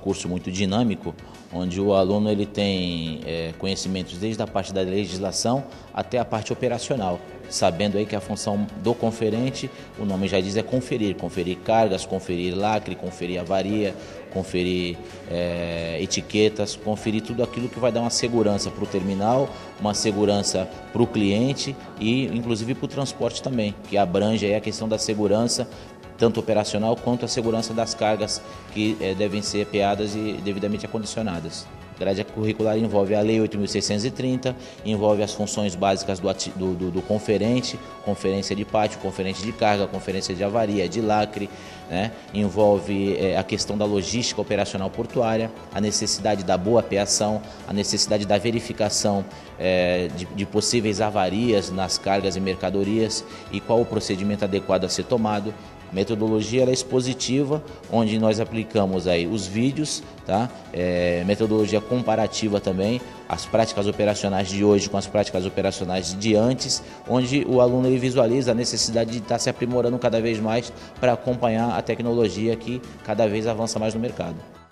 curso muito dinâmico, onde o aluno ele tem conhecimentos desde a parte da legislação até a parte operacional, sabendo aí que a função do conferente, o nome já diz, é conferir cargas, conferir lacre, conferir avaria, conferir etiquetas, conferir tudo aquilo que vai dar uma segurança para o terminal, uma segurança para o cliente e inclusive para o transporte também, que abrange aí a questão da segurança, tanto operacional quanto a segurança das cargas que devem ser peadas e devidamente acondicionadas. A grade curricular envolve a Lei 8.630, envolve as funções básicas do conferente, conferência de pátio, conferente de carga, conferência de avaria, de lacre, né? Envolve a questão da logística operacional portuária, a necessidade da boa apeação, a necessidade da verificação de possíveis avarias nas cargas e mercadorias e qual o procedimento adequado a ser tomado. A metodologia é expositiva, onde nós aplicamos aí os vídeos, tá? Metodologia comparativa também, as práticas operacionais de hoje com as práticas operacionais de antes, onde o aluno ele visualiza a necessidade de estar se aprimorando cada vez mais para acompanhar a tecnologia que cada vez avança mais no mercado.